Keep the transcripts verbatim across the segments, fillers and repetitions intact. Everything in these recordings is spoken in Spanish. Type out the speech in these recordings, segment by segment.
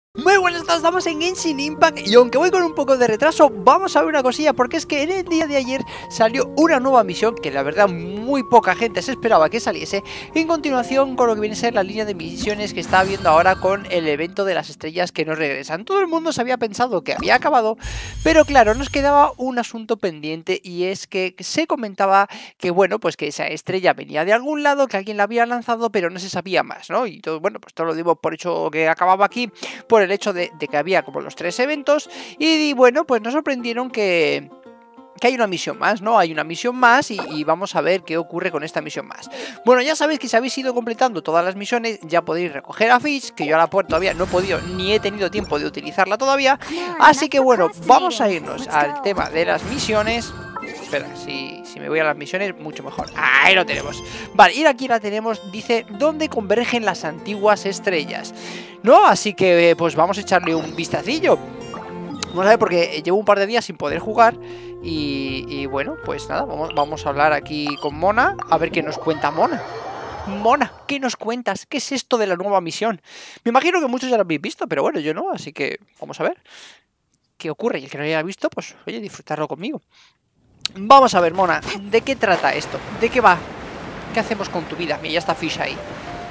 Muy buenas tardes, estamos en Genshin Impact y aunque voy con un poco de retraso, vamos a ver una cosilla porque es que en el día de ayer salió una nueva misión que la verdad muy poca gente se esperaba que saliese, en continuación con lo que viene a ser la línea de misiones que está habiendo ahora con el evento de las estrellas que nos regresan. Todo el mundo se había pensado que había acabado, pero claro, nos quedaba un asunto pendiente y es que se comentaba que bueno, pues que esa estrella venía de algún lado, que alguien la había lanzado, pero no se sabía más, ¿no? Y todo, bueno, pues todo lo digo por hecho que acababa aquí, por el hecho de, de que había como los tres eventos y, y bueno, pues nos sorprendieron que... que hay una misión más, ¿no? Hay una misión más y, y vamos a ver qué ocurre con esta misión más. Bueno, ya sabéis que si habéis ido completando todas las misiones, ya podéis recoger a Fish, que yo a la puerta todavía no he podido, ni he tenido tiempo de utilizarla todavía. Así que bueno, vamos a irnos al tema de las misiones. Espera, si, si me voy a las misiones, mucho mejor. Ahí lo tenemos. Vale, y aquí la tenemos, dice, ¿dónde convergen las antiguas estrellas? ¿No? Así que, pues vamos a echarle un vistacillo. Vamos a ver, porque llevo un par de días sin poder jugar y, y bueno, pues nada, vamos, vamos a hablar aquí con Mona, a ver qué nos cuenta Mona. Mona, ¿qué nos cuentas? ¿Qué es esto de la nueva misión? Me imagino que muchos ya lo habéis visto, pero bueno, yo no, así que vamos a ver qué ocurre. Y el que no lo haya visto, pues oye, disfrutarlo conmigo. Vamos a ver, Mona, ¿de qué trata esto? ¿De qué va? ¿Qué hacemos con tu vida? Mira, ya está Fish ahí.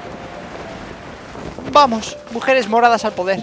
Vamos, mujeres moradas al poder.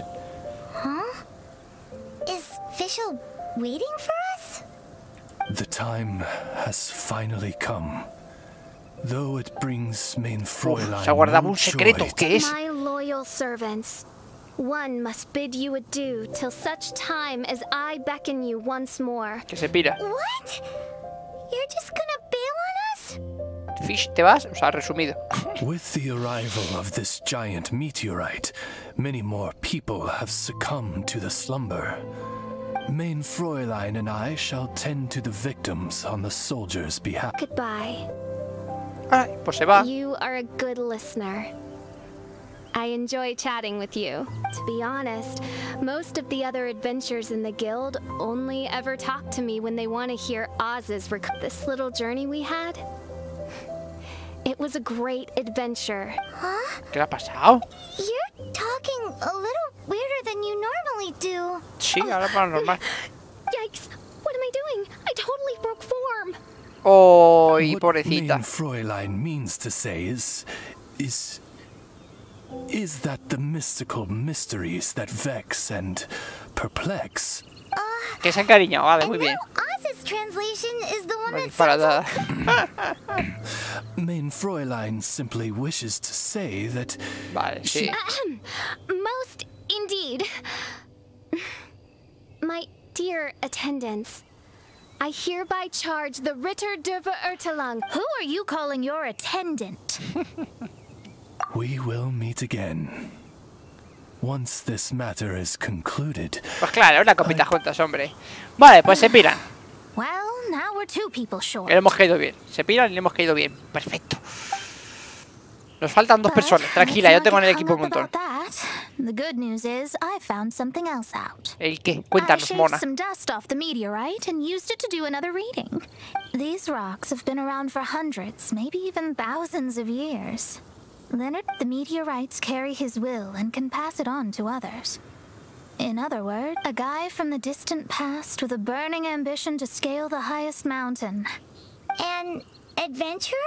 Official waiting for us? The time has finally come. Though it brings main Fräulein se guardaba no un secreto, joy. ¿qué es? My loyal servants, one must bid you adieu till such time as I beckon you once more. Que se pira. What? You're just gonna bail on us? Fish, ¿te vas? O sea, resumido. With the arrival of this giant meteorite, many more people have succumbed to the slumber. Main Fräulein and I shall tend to the victims on the soldiers' behalf. Goodbye. Ay, pues se va. You are a good listener. I enjoy chatting with you. To be honest, most of the other adventurers in the guild only ever talk to me when they want to hear Oz's rec- This little journey we had, it was a great adventure. Huh? ¿Qué le ha pasado? You're talking a little weirder than you normally do. Sí, ahora para normal. Yikes! What am I doing? I totally broke form. Oh, y What pobrecita. main Fräulein means to say is, is, is that the mystical mysteries that vex and perplex. Que se ha encariñado, vale, muy bien. Oz's translation is the one Muy that disparada. Main Fräulein simply wishes to say that Vale, sí. Most indeed. My dear attendants, I hereby charge the Ritter Derva Ertelang. Who are you calling your attendant? we will meet again. Once this matter is concluded. Pues claro, una copita juntas, hombre. Vale, pues se piran. Well, now we're two people short. Le hemos caído bien. Se piran y le hemos caído bien. Perfecto. Nos faltan dos personas. Tranquila, yo tengo en el equipo un montón. The good news is I found something else out. ¿El qué? I Cuéntanos, shaved Mona. some dust off the meteorite and used it to do another reading. These rocks have been around for hundreds, maybe even thousands of years. Leonard, the meteorites carry his will and can pass it on to others. In other words, a guy from the distant past with a burning ambition to scale the highest mountain. An adventurer?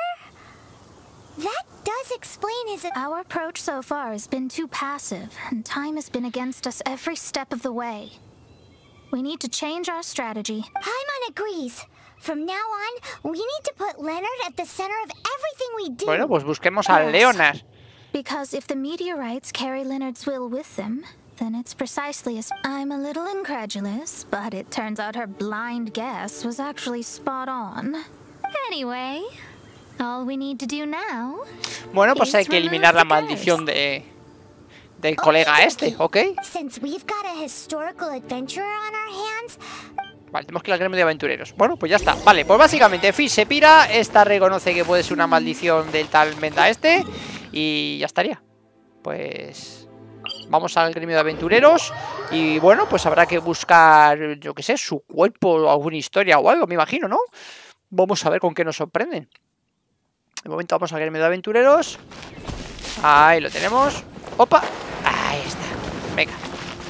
That does explain his... Our approach so far has been too passive, and time has been against us every step of the way. We need to change our strategy. Paimon agrees. From now on, we need to put Leonard at the center of everything we do. Bueno, pues busquemos a Leonard. Because if the meteorites carry Leonard's will with them, then it's precisely as... I'm a little incredulous, but it turns out her blind guess was actually spot on. Anyway, all we need to do now... Bueno, pues hay que eliminar la maldición de... del colega este, ¿ok? Since we've got a historical adventurer on our hands... Vale, tenemos que ir al gremio de aventureros. Bueno, pues ya está. Vale, pues básicamente Fish se pira. Esta reconoce que puede ser una maldición del tal Menda este. Y ya estaría. Pues... vamos al gremio de aventureros. Y bueno, pues habrá que buscar, yo qué sé, su cuerpo o alguna historia o algo, me imagino, ¿no? Vamos a ver con qué nos sorprenden. De momento vamos al gremio de aventureros. Ahí lo tenemos. Opa. Ahí está. Venga.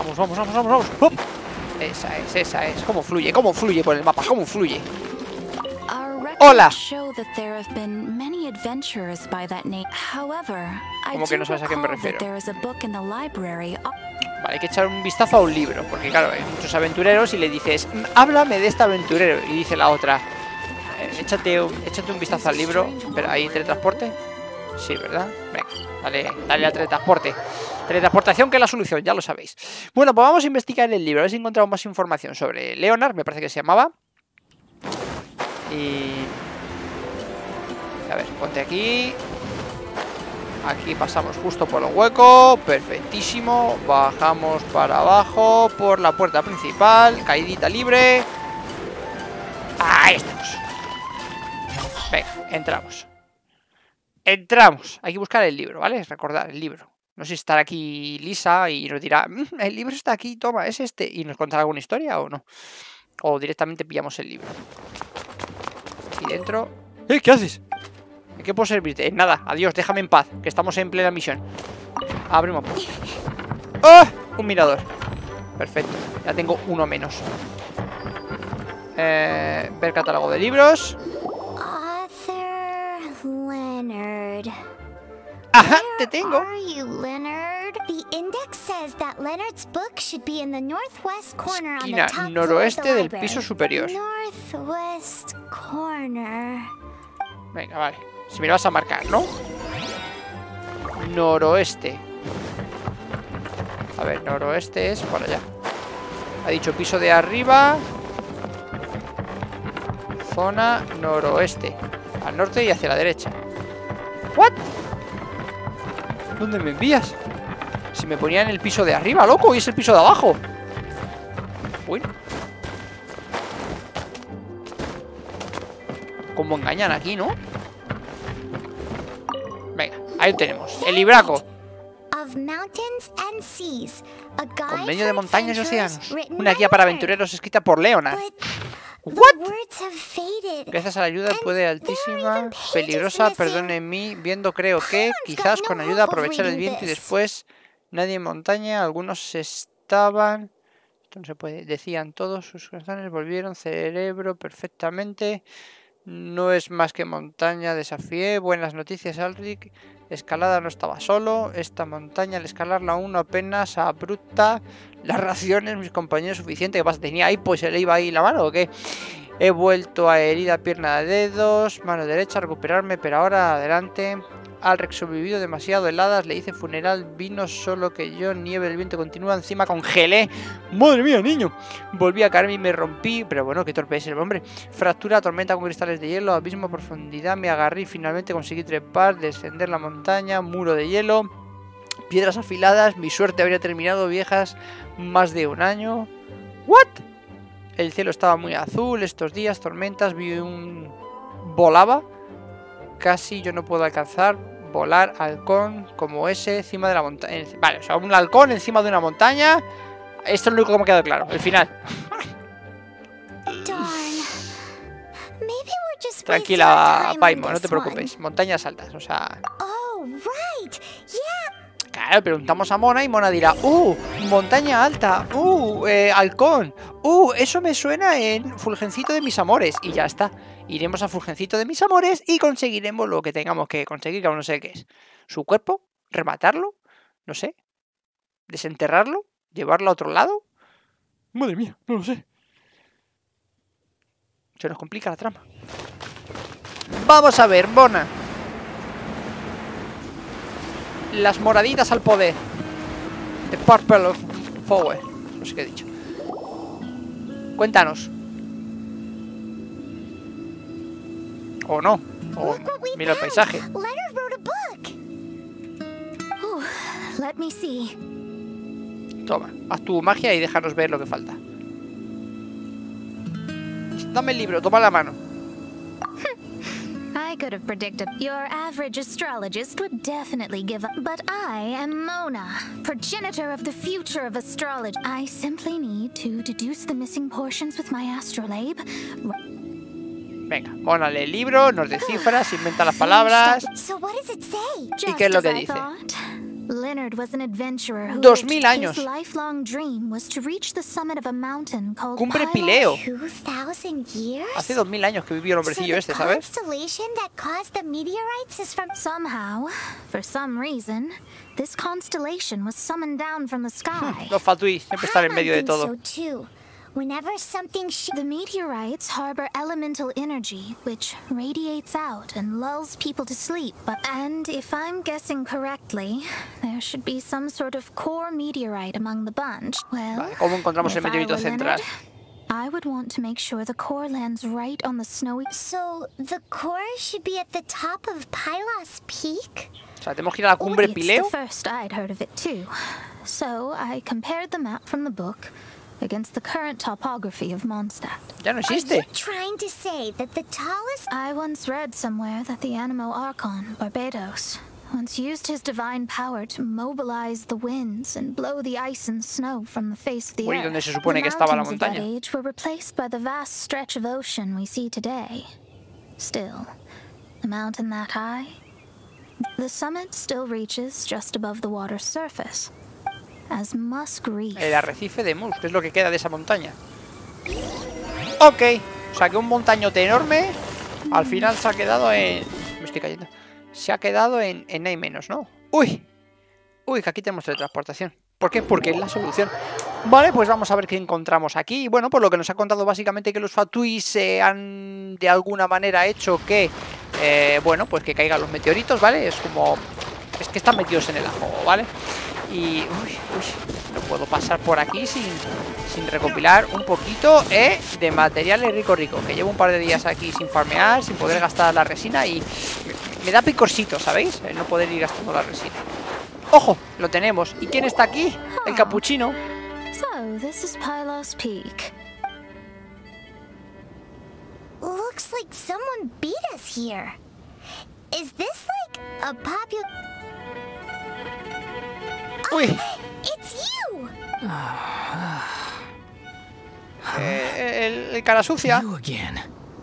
Vamos, vamos, vamos, vamos, vamos. ¡Hop! Esa es, esa es. ¿Cómo fluye? ¿Cómo fluye por el mapa? ¿Cómo fluye? ¡Hola! ¿Cómo que no sabes a qué me refiero? Vale, hay que echar un vistazo a un libro, porque claro, hay muchos aventureros y le dices, háblame de este aventurero, y dice la otra, eh, échate, un, échate un vistazo al libro. Pero ¿hay teletransporte? Sí, ¿verdad? Venga, dale, dale al teletransporte. Teletransportación, que es la solución, ya lo sabéis. Bueno, pues vamos a investigar el libro, a ver si encontramos más información sobre Leonard, me parece que se llamaba. Y... a ver, ponte aquí. Aquí pasamos justo por un hueco. Perfectísimo. Bajamos para abajo por la puerta principal. Caidita libre. Ahí estamos. Venga, entramos. Entramos. Hay que buscar el libro, ¿vale? Recordar el libro. No sé si estará aquí Lisa y nos dirá, mmm, el libro está aquí, toma, es este. Y nos contará alguna historia o no. O directamente pillamos el libro. Aquí dentro. ¡Eh! ¿Qué haces? ¿En qué puedo servirte? En nada, adiós, déjame en paz, que estamos en plena misión. Abrimos. ¡Oh! Un mirador. Perfecto, ya tengo uno menos. eh, Ver catálogo de libros. Author Leonard. Ajá, te tengo. Are you, Leonard? The index says that Leonard's book should be in the northwest corner on the Esquina top noroeste floor of the del library. piso superior. Northwest corner. Venga, vale. Si me lo vas a marcar, ¿no? Noroeste. A ver, noroeste es por allá. Ha dicho piso de arriba. Zona noroeste. Al norte y hacia la derecha. ¿What? ¿Dónde me envías? Si me ponía en el piso de arriba, loco, y es el piso de abajo. Uy. Cómo engañan aquí, ¿no? Venga, ahí lo tenemos. El libraco. Convenio de montañas y océanos. Una guía para aventureros escrita por Leonard. ¿What? Gracias a la ayuda puede altísima, peligrosa, perdone mí, viendo creo que, quizás con ayuda aprovechar el viento y después nadie en montaña, algunos estaban, esto no se puede, decían todos sus corazones, volvieron, cerebro perfectamente, no es más que montaña, desafié, buenas noticias Alric, escalada no estaba solo, esta montaña al escalarla uno apenas abrupta, las raciones, mis compañeros suficiente, ¿qué pasa? ¿Tenía ahí, pues se le iba ahí la mano o qué? He vuelto a herida pierna de dedos, mano derecha, a recuperarme, pero ahora adelante. Alric sobrevivido demasiado heladas, le hice funeral, vino solo que yo, nieve, el viento continúa, encima congelé. ¡Madre mía, niño! Volví a caerme y me rompí, pero bueno, qué torpe es el hombre. Fractura, tormenta con cristales de hielo, abismo, profundidad, me agarré y finalmente conseguí trepar, descender la montaña, muro de hielo, piedras afiladas, mi suerte habría terminado, viejas, más de un año. ¿What? El cielo estaba muy azul estos días, tormentas, vi un... volaba, casi yo no puedo alcanzar, volar, halcón como ese encima de la montaña. Vale, o sea, un halcón encima de una montaña. Esto es lo único que me ha quedado claro, el final. Tranquila, Paimon, no te preocupes, montañas altas, o sea... Claro, preguntamos a Mona y Mona dirá, ¡uh! Montaña alta, ¡uh! Eh, halcón, ¡uh! Eso me suena en Fulgencito de mis amores. Y ya está. Iremos a Fulgencito de mis amores y conseguiremos lo que tengamos que conseguir, que aún no sé qué es. Su cuerpo, rematarlo, no sé. Desenterrarlo, llevarlo a otro lado. Madre mía, no lo sé. Se nos complica la trama. Vamos a ver, Mona. Las moraditas al poder. The Purple of Power. No sé qué he dicho. Cuéntanos. O no. O mira el paisaje. Toma, haz tu magia y déjanos ver lo que falta. Dame el libro, toma la mano. I could have predicted your average astrologist would definitely give up. But I am Mona, progenitor of the future of astrology. I simply need to deduce the missing portions with my astrolabe. Venga, Mona lee el libro, nos descifra, se inventa las palabras. So what does it say? ¿Y qué es lo que dice? Leonard was an adventurer who Dos mil lived- años. His lifelong dream was to reach the summit of a mountain called Cumbre Pileo. Pileo. Two thousand years? Hace dos mil años que vivió el So hombrecillo the este, ¿sabes? constellation that caused the meteorites is from... Somehow, for some reason, this constellation was summoned down from the sky. Los Fatui siempre están en medio de I think todo. so too. Whenever something sh The meteorites harbor elemental energy, which radiates out and lulls people to sleep. But and if I'm guessing correctly, there should be some sort of core meteorite among the bunch. Well, Vale, ¿cómo encontramos el if I meteorito were central? Leonard, I would want to make sure the core lands right on the snowy. So the core should be at the top of Pylos Peak? O sea, tenemos que ir a la cumbre It's Pileo. the first I'd heard of it too. So I compared the map from the book against the current topography of Mondstadt. Ya no Are you existe. trying to say that the tallest... I once read somewhere that the Animo Archon, Barbados, once used his divine power to mobilize the winds and blow the ice and snow from the face of the Uy, earth. ¿dónde se supone The que estaba la mountains of that montaña? age were replaced by the vast stretch of ocean we see today. Still, a mountain that high, the summit still reaches just above the water's surface. As Musk Reef. El arrecife de Musk, que es lo que queda de esa montaña. Ok, o sea que un montañote enorme al final se ha quedado en... Me estoy cayendo. Se ha quedado en, en nada menos, ¿no? Uy, uy, que aquí tenemos teletransportación. ¿Por qué? Porque es la solución. Vale, pues vamos a ver qué encontramos aquí. Y bueno, por lo que nos ha contado básicamente que los Fatui se han de alguna manera hecho que, eh, bueno, pues que caigan los meteoritos, ¿vale? Es como... Es que están metidos en el ajo, ¿vale? Y... Uy, uy, no puedo pasar por aquí sin, sin recopilar un poquito eh, de materiales rico rico. Que llevo un par de días aquí sin farmear, sin poder gastar la resina y me, me da picorcito, ¿sabéis? El no poder ir gastando la resina. ¡Ojo! Lo tenemos. ¿Y quién está aquí? El capuchino. So, this is Pylos Peak. Looks like someone beat us here. Is this like a popular... Uy, It's you! eh, el, el cara sucia. You again.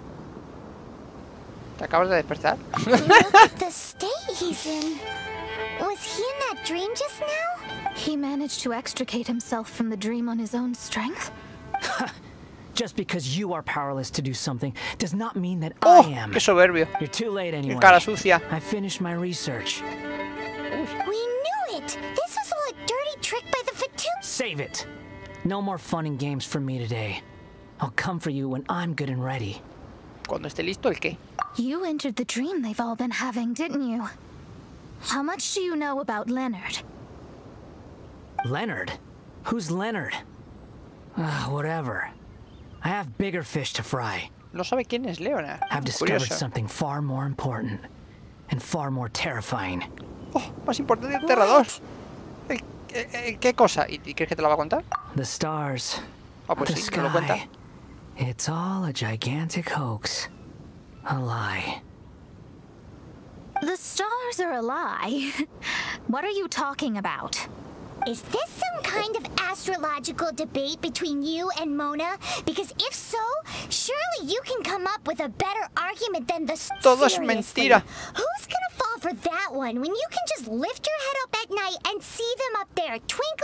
¿Te acabas de despertar? Look at the state he's in. Was he in that dream just now? He managed to extricate himself from the dream on his own strength. Just because you are powerless to do something does not mean that ¡Oh! I am. ¡Qué soberbio! You're too late ¡Qué anyway. cara sucia! I finished my research. We knew it! This was all a dirty trick by the Fatu... Save it. No more fun and games for me today. I'll come for you when I'm good and ready. Cuando esté listo, ¿el qué? You entered the dream they've all been having, didn't you? How much do you know about Leonard? Leonard? Who's Leonard? Ah, whatever. I have bigger fish to fry. No sabe quién es Leonard. I've discovered Curioso. something far more important and far more terrifying. Oh, más importante el aterrador. ¿El, el- el- ¿Qué cosa? ¿Y, y crees que te la va a contar? The stars. Ah, pues the sí, me lo cuenta. sky. It's all a gigantic hoax. A lie. The stars are a lie. What are you talking about? Is this some kind of astrological debate between you and Mona? Because if so, surely you can come up with a better argument than the... Todo es Seriously, mentira. Who's gonna fall for that one when you can just lift your head up at night and see them up there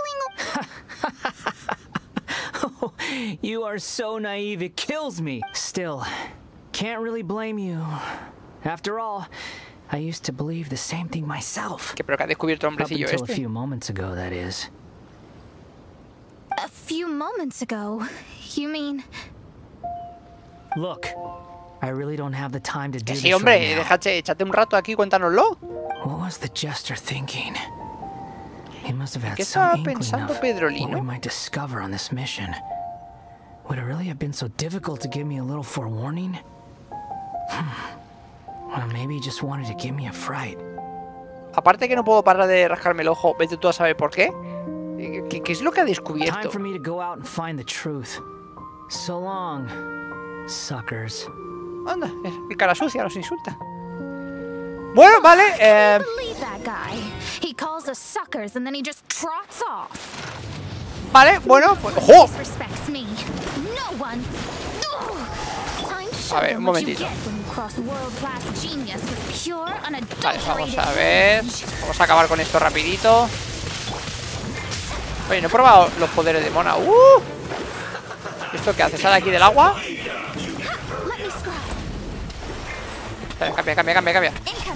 twinkling... Oh, you are so naive, it kills me. Still, can't really blame you. After all, I used to believe the same thing myself. Que pero que ha descubierto el Up hombrecillo until a este. few moments ago, that is. A few moments ago, you mean... Look, I really don't have the time to do Que this sí, hombre, right now. déjate, échate un rato aquí, cuéntanoslo. What was the jester thinking? He must have had ¿Qué some estaba inkling pensando of Pedrolino? what we might discover on this mission. Would it really have been so difficult to give me a little forewarning? Hmm. Well, maybe he just wanted to give me a fright. Aparte que no puedo parar de rascarme el ojo, vete tú a saber por qué. ¿Qué, qué es lo que ha Time descubierto? for me to go out and find the truth. So long, suckers. Anda, el cara sucia nos insulta. Bueno, vale, eh... Believe that guy. He calls us suckers and then he just trots off. Vale, bueno, pues... ¡Ojo! Disrespects me. No one. Ugh. Time to show A ver, them un what you momentito. get when you Vale, vamos a ver. Vamos a acabar con esto rapidito. Oye, no he probado los poderes de Mona. ¡Uh! ¿Esto qué hace? ¿Sale aquí del agua? Espera, cambia, cambia, cambia, cambia.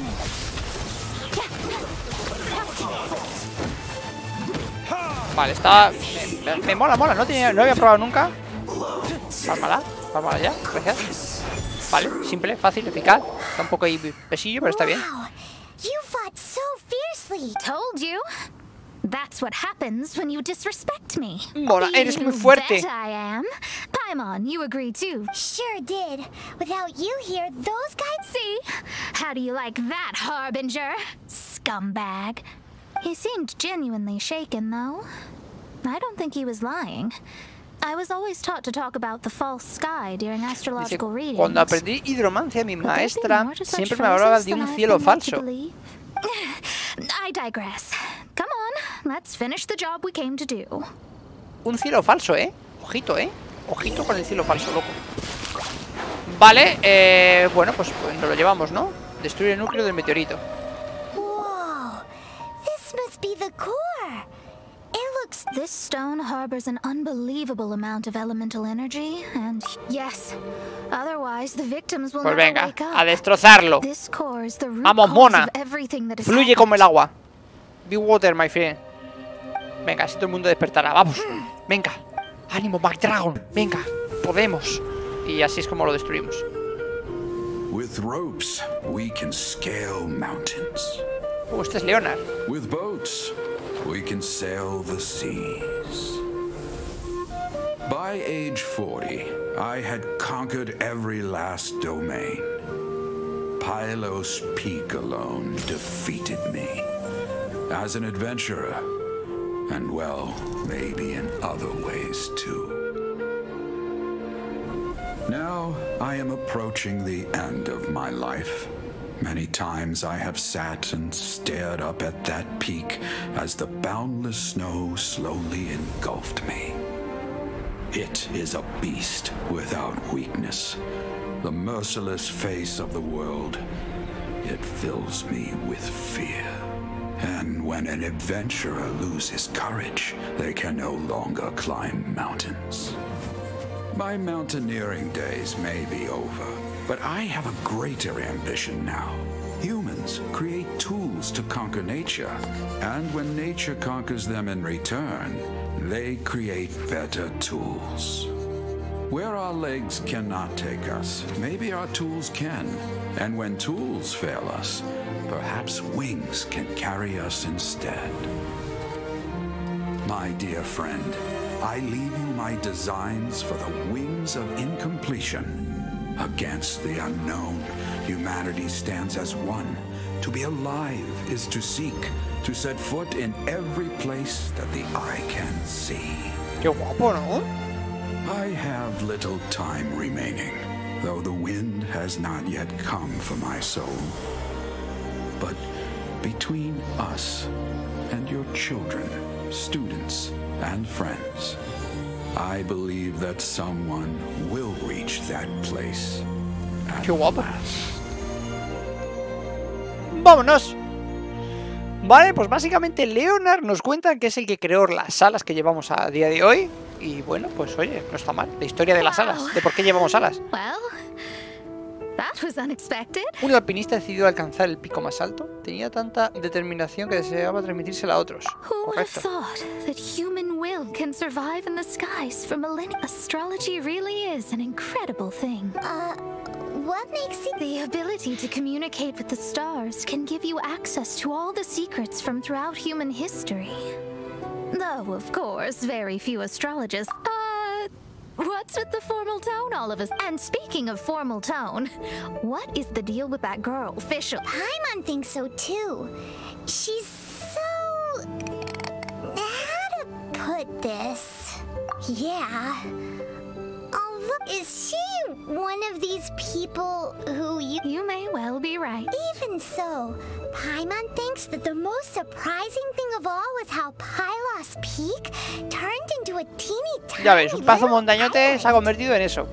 Vale, está... Me, me mola, mola. No, tenía, no había probado nunca. Pálmala, pálmala ya. Gracias. Vale, simple, fácil, eficaz. Está un poco ahí pesillo, pero está bien. You fought so fiercely. Told you. That's what happens when you disrespect me. Mona, eres muy fuerte. Bet I am. Paimon, you agree too. Sure did. Without you here, those guys... See? How do you like that, Harbinger? Scumbag. He seemed genuinely shaken, though. I don't think he was lying. I was always taught to talk about the false sky during astrological Dice, readings. cuando aprendí hidromancia, mi maestra siempre me hablaba de un cielo falso. I digress. Come on, let's finish the job we came to do. Un cielo falso, ¿eh? Ojito, ¿eh? Ojito con el cielo falso, loco. Vale, eh, bueno, pues, pues nos lo llevamos, ¿no? Destruir el núcleo del meteorito. Whoa, this must be the core. It looks... This stone harbors an unbelievable amount of elemental energy, and yes, otherwise the victims will Pues never venga, wake up. a destrozarlo. This core is the root Vamos, cause Mona. of everything that has Fluye happened. como el agua. Be water, my friend. Venga, así todo el mundo despertará. Vamos, venga. Ánimo, McDragon. Venga, podemos. Y así es como lo destruimos. With ropes, we can scale mountains. Uh, este es Leonard. With boats, we can sail the seas. By age forty, I had conquered every last domain. Pylos Peak alone defeated me. As an adventurer, and well, maybe in other ways too. Now, I am approaching the end of my life. Many times I have sat and stared up at that peak as the boundless snow slowly engulfed me. It is a beast without weakness, the merciless face of the world. It fills me with fear. And when an adventurer loses courage, they can no longer climb mountains. My mountaineering days may be over, but I have a greater ambition now. Humans create tools to conquer nature, and when nature conquers them in return, they create better tools. Where our legs cannot take us, maybe our tools can. And when tools fail us, perhaps wings can carry us instead. My dear friend, I leave you my designs for the wings of incompletion. Against the unknown, humanity stands as one. To be alive is to seek, to set foot in every place that the eye can see. Qué guapo, ¿no? I have little time remaining, though the wind has not yet come for my soul. But between us and your children, students, and friends, I believe that someone will reach that place. Qué guapo. ¡Vámonos! Vale, pues básicamente Leonard nos cuenta que es el que creó las alas que llevamos a día de hoy. Y bueno, pues oye, no está mal. La historia de las alas, de por qué llevamos alas. Well, that was unexpected. Un alpinista decidió alcanzar el pico más alto. Tenía tanta determinación que deseaba transmitírsela a otros. Who would have Correcto. thought that human will can survive in the skies for millennia? Astrology really is an incredible thing. Uh, what makes it... The ability to communicate with the stars can give you access to all the secrets from throughout human history. Though, of course, very few astrologists... Uh, what's with the formal tone, all of us? And speaking of formal tone, what is the deal with that girl, Fischl? Paimon thinks so too. She's so... How to put this? Yeah. Oh, look, is she one of these people who you... You may well be right. Even so, Paimon thinks that the most surprising thing of all was how Pylos Peak turned into a teeny tiny... Ya ves, un pazo little montañote se ha convertido en eso. A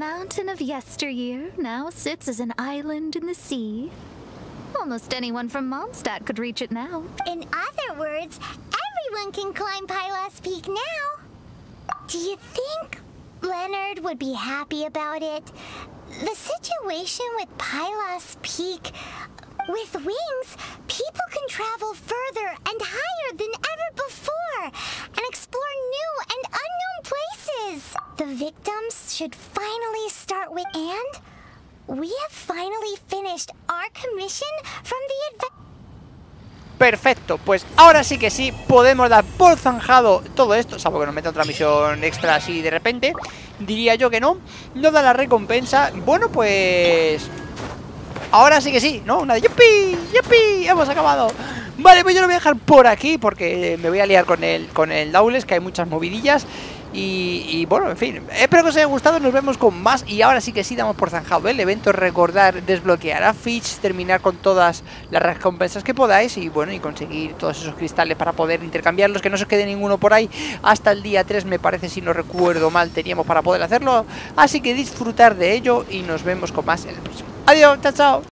mountain of yesteryear now sits as an island in the sea. Almost anyone from Mondstadt could reach it now. In other words, everyone can climb Pylos Peak now. Do you think Leonard would be happy about it? The situation with Pylos Peak... With wings, people can travel further and higher than ever before and explore new and unknown places. The victims should finally start with... And we have finally finished our commission from the adventure. Perfecto, pues ahora sí que sí podemos dar por zanjado todo esto, salvo que nos meta otra misión extra así de repente. Diría yo que no, no da la recompensa. Bueno, pues... ahora sí que sí, ¿no? Una de ¡yupi! ¡Yupi! ¡Hemos acabado! Vale, pues yo lo voy a dejar por aquí porque me voy a liar con el, con el Dawles, que hay muchas movidillas. Y, y bueno, en fin, espero que os haya gustado, nos vemos con más. Y ahora sí que sí damos por zanjado el evento. Recordar desbloquear a Fitch, terminar con todas las recompensas que podáis. Y bueno, y conseguir todos esos cristales para poder intercambiarlos, que no se os quede ninguno por ahí. Hasta el día tres me parece, si no recuerdo mal, teníamos para poder hacerlo. Así que disfrutar de ello y nos vemos con más en el próximo. Adiós, chao, chao.